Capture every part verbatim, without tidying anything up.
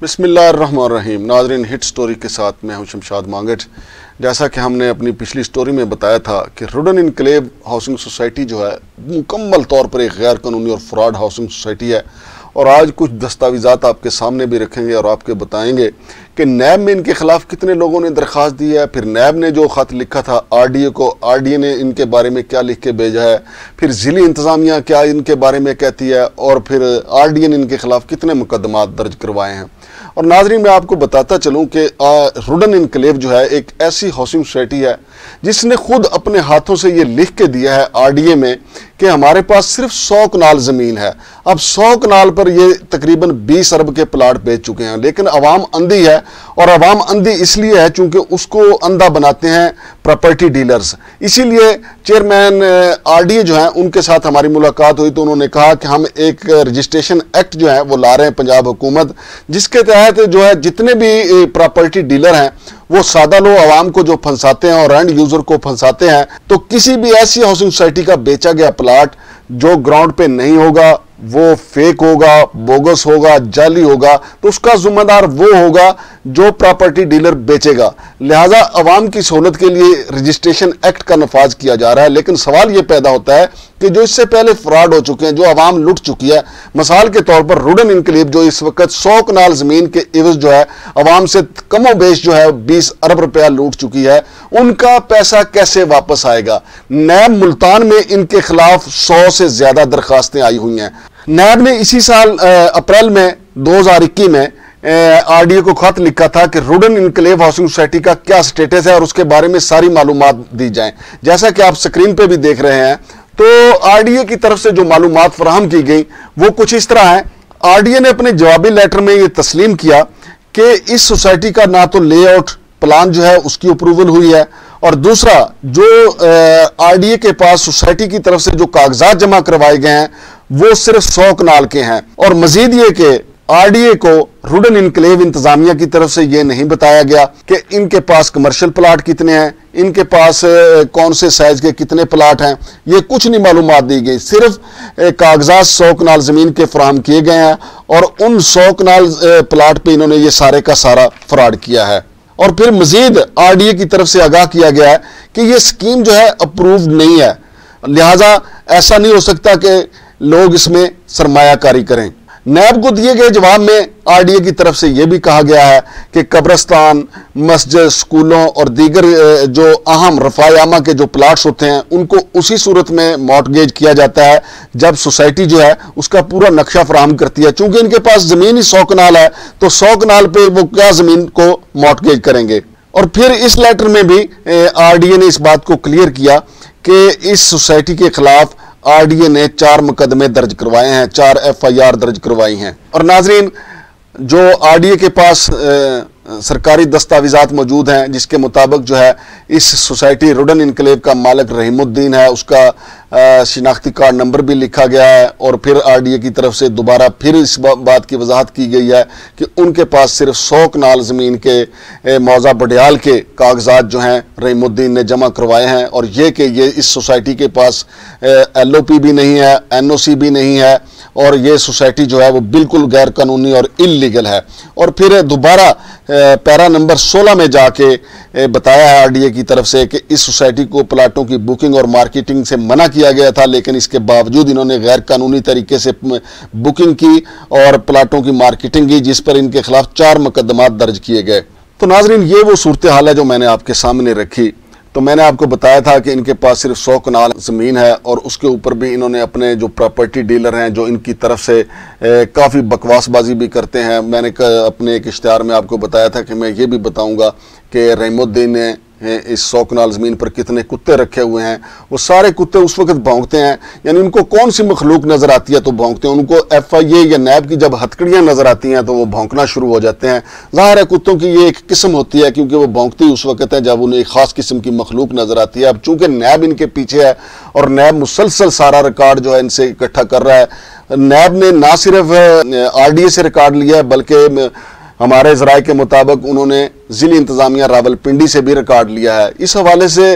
बिस्मिल्लाहिर्रहमानिर्रहीम। नाज़रीन, hit story के साथ मैं हूं शमशाद मांगट। जैसा कि हमने अपनी पिछली स्टोरी में बताया था कि रुडन इनकलेव हाउसिंग सोसाइटी जो है मुकम्मल तौर पर एक गैर कानूनी और फ्रॉड हाउसिंग सोसाइटी है। और आज कुछ दस्तावेज़ात आपके सामने भी रखेंगे और आपके बताएंगे कि नैब में इनके खिलाफ कितने लोगों ने दरख्वास्त दी है, फिर नैब ने जो ख़त लिखा था आरडीए को, आरडीए ने इनके बारे में क्या लिख के भेजा है, फिर ज़िली इंतज़ामिया क्या इनके बारे में कहती है, और फिर आरडीए ने इनके खिलाफ कितने मुकदमात दर्ज करवाए हैं। और नाज़रीन, मैं आपको बताता चलूँ कि रुडन इनकलेव जो है एक ऐसी हाउसिंग सोसाइटी है जिसने खुद अपने हाथों से ये लिख के दिया है आरडीए में कि हमारे पास सिर्फ सौ कनाल ज़मीन है। अब सौ कनाल पर ये तकरीबन बीस अरब के प्लाट बेच चुके हैं, लेकिन अवाम अंधी है। और अवाम अंधी इसलिए है चूंकि उसको अंधा बनाते हैं प्रॉपर्टी डीलर्स। इसीलिए चेयरमैन आरडीए जो हैं उनके साथ हमारी मुलाकात हुई तो उन्होंने कहा कि हम एक रजिस्ट्रेशन एक्ट जो है वो ला रहे हैं पंजाब हुकूमत, जिसके तहत जो है जितने भी प्रॉपर्टी डीलर हैं वो सादा लोग आवाम को जो फंसाते हैं और एंड यूजर को फंसाते हैं, तो किसी भी ऐसी हाउसिंग सोसाइटी का बेचा गया प्लाट जो ग्राउंड पे नहीं होगा, वो फेक होगा, बोगस होगा, जाली होगा, तो उसका जिम्मेदार वो होगा जो प्रॉपर्टी डीलर बेचेगा। लिहाजा अवाम की सहूलत के लिए रजिस्ट्रेशन एक्ट का नफाज किया जा रहा है। लेकिन सवाल ये पैदा होता है कि जो इससे पहले फ्रॉड हो चुके हैं, जो अवाम लुट चुकी है, मिसाल के तौर पर रुडन इनकलेव जो इस वक्त सौ कनाल जमीन के एवज जो है अवाम से कमो बेश जो है बीस अरब रुपया लूट चुकी है, उनका पैसा कैसे वापस आएगा। नैब मुल्तान में इनके खिलाफ सौ से ज्यादा दरखास्तें आई हुई हैं। नैब ने इसी साल अप्रैल में दो हजार इक्कीस में आरडीए को खत लिखा था कि रुडन इनकलेव हाउसिंग सोसाइटी का क्या स्टेटस है और उसके बारे में सारी मालूमात दी जाएं। जैसा कि आप स्क्रीन पे भी देख रहे हैं, तो आरडीए की तरफ से जो मालूमात फराहम की गई वो कुछ इस तरह है। आरडीए ने अपने जवाबी लेटर में ये तस्लीम किया कि इस सोसाइटी का ना तो लेआउट प्लान जो है उसकी अप्रूवल हुई है, और दूसरा जो आरडीए के पास सोसाइटी की तरफ से जो कागजात जमा करवाए गए हैं वो सिर्फ सौ कनाल के हैं। और मजीद ये कि आरडीए को रुडन इनकलेव इंतजामिया की तरफ से ये नहीं बताया गया कि इनके पास कमर्शियल प्लाट कितने हैं, इनके पास कौन से साइज के कितने प्लाट हैं, ये कुछ नहीं मालूमात दी गई। सिर्फ कागजात सौ कनाल जमीन के फराहम किए गए हैं और उन सौ कनाल प्लाट पे इन्होंने ये सारे का सारा फ्रॉड किया है। और फिर मजीद आरडीए की तरफ से आगाह किया गया है कि ये स्कीम जो है अप्रूव्ड नहीं है, लिहाजा ऐसा नहीं हो सकता कि लोग इसमें सरमायाकारी करें। नैब को दिए गए जवाब में आरडीए की तरफ से यह भी कहा गया है कि कब्रस्तान, मस्जिद, स्कूलों और दीगर जो अहम रफायामा के जो प्लाट्स होते हैं उनको उसी सूरत में मॉर्टगेज किया जाता है जब सोसाइटी जो है उसका पूरा नक्शा फराहम करती है। चूंकि इनके पास जमीन ही सौ कनाल है तो सौ कनाल पे वो क्या जमीन को मॉर्टगेज करेंगे। और फिर इस लेटर में भी आरडीए ने इस बात को क्लियर किया कि इस सोसाइटी के खिलाफ आरडीए ने चार मुकदमे दर्ज करवाए हैं, चार एफआईआर दर्ज करवाई हैं। और नाजरीन, जो आरडीए के पास आ, सरकारी दस्तावेजात मौजूद हैं जिसके मुताबिक जो है इस सोसाइटी रुडन इनकलेव का मालिक रहीमुद्दीन है, उसका शिनाख्ती कार्ड नंबर भी लिखा गया है। और फिर आरडीए की तरफ से दोबारा फिर इस बा, बात की वजाहत की गई है कि उनके पास सिर्फ सौ कनाल ज़मीन के मौजा बडियाल के कागजात जो हैं रहीमुद्दीन ने जमा करवाए हैं, और ये कि ये इस सोसाइटी के पास एल ओ पी भी नहीं है, एन ओ सी भी नहीं है, और ये सोसाइटी जो है वो बिल्कुल गैर कानूनी और इल्लीगल है। और फिर दोबारा पैरा नंबर सोलह में जाके बताया है आरडीए की तरफ से कि इस सोसाइटी को प्लाटों की बुकिंग और मार्केटिंग से मना किया गया था, लेकिन इसके बावजूद इन्होंने गैर कानूनी तरीके से बुकिंग की और प्लाटों की मार्केटिंग की, जिस पर इनके खिलाफ चार मुकदमात दर्ज किए गए। तो नाजरीन, ये वो सूरत हाल है जो मैंने आपके सामने रखी। तो मैंने आपको बताया था कि इनके पास सिर्फ सौ कनाल ज़मीन है और उसके ऊपर भी इन्होंने अपने जो प्रॉपर्टी डीलर हैं जो इनकी तरफ से काफ़ी बकवासबाजी भी करते हैं। मैंने अपने एक इश्तिहार में आपको बताया था कि मैं ये भी बताऊंगा कि रहीमुद्दीन ने इस सौ कनाल ज़मीन पर कितने कुत्ते रखे हुए हैं। वो सारे कुत्ते उस वक्त भौंकते हैं, यानी उनको कौन सी मखलूक नज़र आती है तो भौंकते हैं। उनको एफ आई ए या नैब की जब हथकड़ियाँ नज़र आती हैं तो वो भौंकना शुरू हो जाते हैं। ज़ाहिर है कुत्तों की ये एक किस्म होती है, क्योंकि वो भौंकती उस वक्त है जब उन्हें एक ख़ास किस्म की मखलूक नज़र आती है। अब चूँकि नैब इनके पीछे है और नैब मुसलसल सारा रिकॉर्ड जो है इनसे इकट्ठा कर रहा है, नैब ने ना सिर्फ आरडीए से रिकॉर्ड लिया है बल्कि हमारे ज़राए के मुताबिक उन्होंने ज़िली इंतज़ामिया रावलपिंडी से भी रिकॉर्ड लिया है। इस हवाले से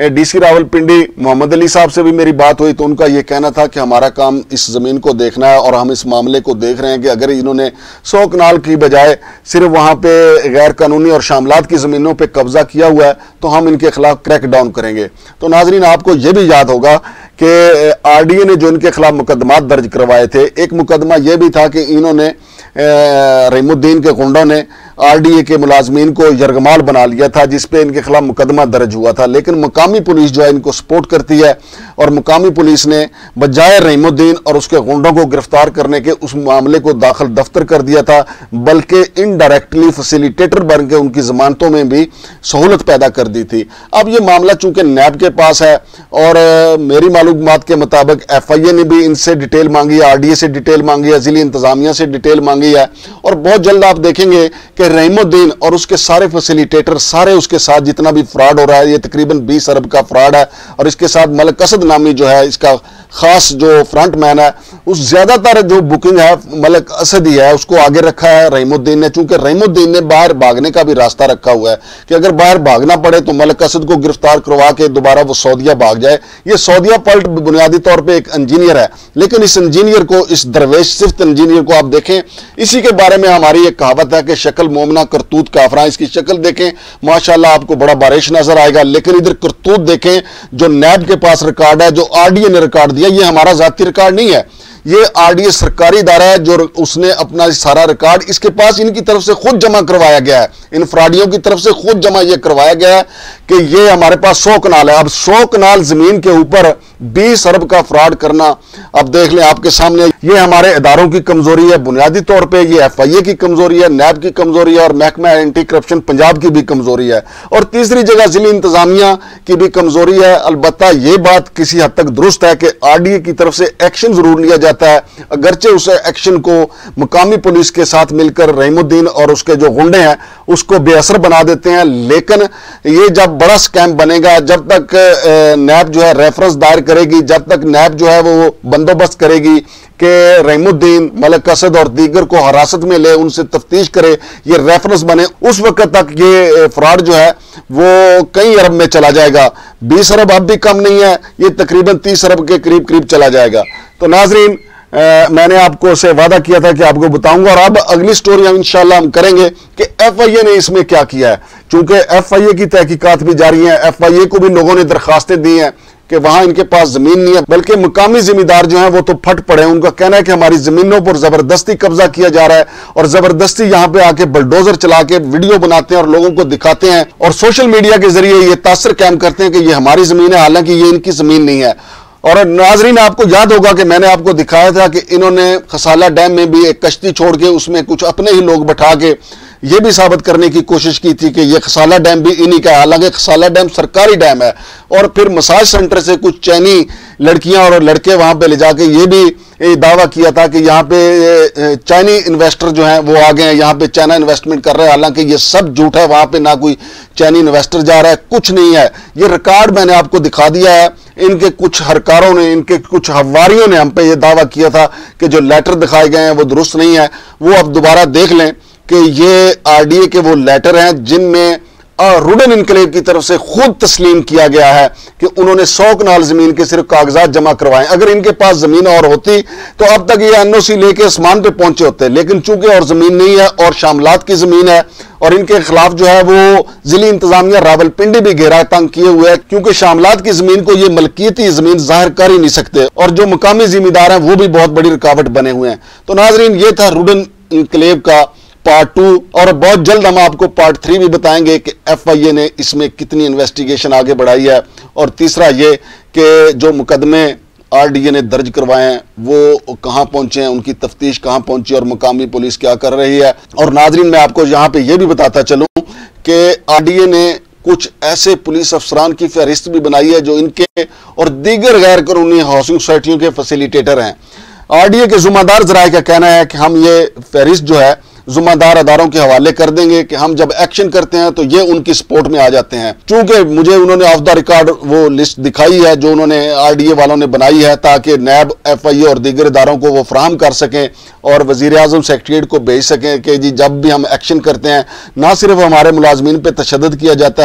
डीसी रावलपिंडी मोहम्मद अली साहब से भी मेरी बात हुई तो उनका ये कहना था कि हमारा काम इस ज़मीन को देखना है और हम इस मामले को देख रहे हैं कि अगर इन्होंने सौ कनाल की बजाय सिर्फ वहाँ पे गैर कानूनी और शामलात की ज़मीनों पे कब्जा किया हुआ है तो हम इनके खिलाफ क्रैक डाउन करेंगे। तो नाजरीन, आपको ये भी याद होगा कि आरडीए ने जो इनके खिलाफ मुकदमात दर्ज करवाए थे, एक मुकदमा यह भी था कि इन्होंने रहीमुद्दीन के गुंडों ने आरडीए के मुलाजमीन को यरगमाल बना लिया था जिसपे इनके खिलाफ मुकदमा दर्ज हुआ था। लेकिन मुकामी पुलिस जो है इनको सपोर्ट करती है और मुकामी पुलिस ने बजाय रहीमुद्दीन और उसके गुंडों को गिरफ्तार करने के उस मामले को दाखिल दफ्तर कर दिया था, बल्कि इनडायरेक्टली फैसिलिटेटर बन के उनकी जमानतों में भी सहूलत पैदा कर दी थी। अब ये मामला चूंकि नैब के पास है और मेरी मालूमात के मुताबिक एफ आई ए ने भी इनसे डिटेल मांगी है, आरडीए से डिटेल मांगी है, जिली इंतजामिया से डिटेल मांगी है और बहुत जल्द आप देखेंगे कि रहीमुद्दीन और उसके सारे फैसिलिटेटर, सारे उसके साथ जितना भी फ्रॉड हो रहा है, ये तकरीबन बीस अरब का फ्रॉड है और इसके साथ मलिक असद नामी जो है इसका खास जो फ्रंट मैन है, उस ज्यादातर जो बुकिंग है मलिक असद ही है, उसको आगे रखा है रहीमुद्दीन ने। चूंकि रहीमुद्दीन ने बाहर भागने का भी रास्ता रखा हुआ है कि अगर बाहर भागना पड़े तो मलिक असद को गिरफ्तार करवा के दोबारा वो सऊदीया भाग जाए। ये सऊदीया पल्ट बुनियादी तौर पर एक इंजीनियर है, लेकिन इस इंजीनियर को, इस दरवेश सिफ्त इंजीनियर को आप देखें, इसी के बारे में हमारी एक कहावत है कि शक्ल मोमना करतूत काफरा। इसकी शक्ल देखें माशाल्लाह आपको बड़ा बारिश नजर आएगा, लेकिन इधर करतूत देखें जो नैब के पास रिकॉर्ड है, जो आरडीए ने रिकॉर्ड दिया, ये हमारा जाती रिकॉर्ड नहीं है, ये आरडीए सरकारी इदारा है जो उसने अपना सारा रिकॉर्ड इसके पास इनकी तरफ से खुद जमा करवाया गया है, इन फ्रॉडियों की तरफ से खुद जमा ये करवाया गया है कि ये हमारे पास सौ कनाल है। अब सौ कनाल जमीन के ऊपर बीस अरब का फ्रॉड करना, अब देख लें आपके सामने, ये हमारे इदारों की कमजोरी है, बुनियादी तौर पे ये एफ आई ए की कमजोरी है, नैब की कमजोरी है और महकमा एंटी करप्शन पंजाब की भी कमजोरी है और तीसरी जगह जिली इंतजामिया की भी कमजोरी है। अलबत्ता ये बात किसी हद तक दुरुस्त है कि आरडीए की तरफ से एक्शन जरूर लिया जाता है, अगरचे उस एक्शन को मुकामी पुलिस के साथ मिलकर रहीमुद्दीन और उसके जो गुंडे हैं उसको बेअसर बना देते हैं। लेकिन ये जब बड़ा स्कैम बनेगा, जब तक नैब जो है रेफरेंस दायर करेगी, जब तक नैब जो है वो बंदोबस्त करेगी कि रहीमुद्दीन, मलिक असद और दीगर को हिरासत में ले, उनसे तफ्तीश करे, ये रेफरेंस बने, उस वक्त तक ये फ्रॉड जो है वो कई अरब में चला जाएगा। बीस अरब अब भी कम नहीं है, ये तकरीबन तीस अरब के करीब करीब चला जाएगा। तो नाजरीन, आ, मैंने आपको से वादा किया था कि आपको बताऊंगा और अब अगली स्टोरी हम इंशाल्लाह हम करेंगे कि एफ आई ए ने इसमें क्या किया है। चूंकि एफ आई ए की तहकीकात भी जारी है, एफ आई ए को भी लोगों ने दरखास्तें दी हैं कि वहां इनके पास जमीन नहीं है, बल्कि मुकामी जिम्मेदार जो हैं वो तो फट पड़े हैं। उनका कहना है कि हमारी जमीनों पर जबरदस्ती कब्जा किया जा रहा है और जबरदस्ती यहां पे आके बुलडोजर चला के वीडियो बनाते हैं और लोगों को दिखाते हैं और सोशल मीडिया के जरिए ये तासर कायम करते हैं कि ये हमारी जमीन है, हालांकि ये इनकी जमीन नहीं है। और नाजरीन, आपको याद होगा कि मैंने आपको दिखाया था कि इन्होंने खसाला डैम में भी एक कश्ती छोड़ के उसमें कुछ अपने ही लोग बैठा के ये भी साबित करने की कोशिश की थी कि ये खसाला डैम भी इन्हीं का है, हालांकि खसाला डैम सरकारी डैम है। और फिर मसाज सेंटर से कुछ चैनी लड़कियां और लड़के वहां पे ले जाके ये भी दावा किया था कि यहाँ पे चाइनी इन्वेस्टर जो हैं वो आ गए हैं, यहाँ पे चाइना इन्वेस्टमेंट कर रहे हैं, हालांकि ये सब झूठ है, वहां पे ना कोई चाइनी इन्वेस्टर जा रहा है, कुछ नहीं है। ये रिकॉर्ड मैंने आपको दिखा दिया है, इनके कुछ हरकारों ने, इनके कुछ हवारियों ने हम पे ये दावा किया था कि जो लेटर दिखाए गए हैं वो दुरुस्त नहीं है। वो अब दोबारा देख लें कि ये आरडीए के वो लेटर हैं जिनमें रुडन इनकलेव की तरफ से खुद तस्लीम किया गया है कि उन्होंने सौ कनाल जमीन के सिर्फ कागजात जमा करवाए। अगर इनके पास जमीन और होती तो अब तक ये एनओसी लेके आसमान पे पहुंचे होते, लेकिन चूंकि और जमीन नहीं है और शामलात की जमीन है और इनके खिलाफ जो है वो जिली इंतजामिया रावलपिंडी भी घेरा तंग किए हुए है, क्योंकि शामलात की जमीन को ये मलकियती जमीन जाहिर कर ही नहीं सकते और जो मुकामी जिम्मेदार हैं वो भी बहुत बड़ी रुकावट बने हुए हैं। तो नाजरीन, ये था रुडन इनकलेव का पार्ट टू और बहुत जल्द हम आपको पार्ट थ्री भी बताएंगे कि एफ आई ए ने इसमें कितनी इन्वेस्टिगेशन आगे बढ़ाई है और तीसरा ये कि जो मुकदमे आरडीए ने दर्ज करवाए हैं वो कहां पहुंचे हैं, उनकी तफ्तीश कहां पहुंची और मुकामी पुलिस क्या कर रही है। और नाजरीन, मैं आपको यहां पे ये भी बताता चलूं कि आरडीए ने कुछ ऐसे पुलिस अफसरान की फहरिस्त भी बनाई है जो इनके और दीगर गैर कानूनी हाउसिंग सोसाइटियों के फैसिलिटेटर हैं। आरडीए के जुम्मेदार जराये का कहना है कि हम ये फहरिस्त जो है जुम्मेदार अदारों के हवाले कर देंगे कि हम जब एक्शन करते हैं तो ये उनकी सपोर्ट में आ जाते हैं। चूंकि मुझे उन्होंने ऑफ द रिकॉर्ड वो लिस्ट दिखाई है जो उन्होंने आरडीए वालों ने बनाई है ताकि नैब, एफ आई ए और दीगर इदारों को वो फराहम कर सकें और वजीर आजम सेक्रेटरीट को भेज सकें कि जी जब भी हम एक्शन करते हैं ना सिर्फ हमारे मुलाजमीन पर तशद्दुद किया जाता है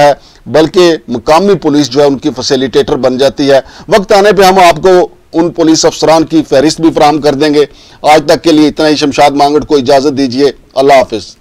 बल्कि मुकामी पुलिस जो है उनकी फैसिलिटेटर बन जाती है। वक्त आने पे हम आपको उन पुलिस अफसरान की फहरिस्त भी फराहम कर देंगे। आज तक के लिए इतना ही। शमशाद मांगड़ को इजाज़त दीजिए। अल्लाह हाफिज़।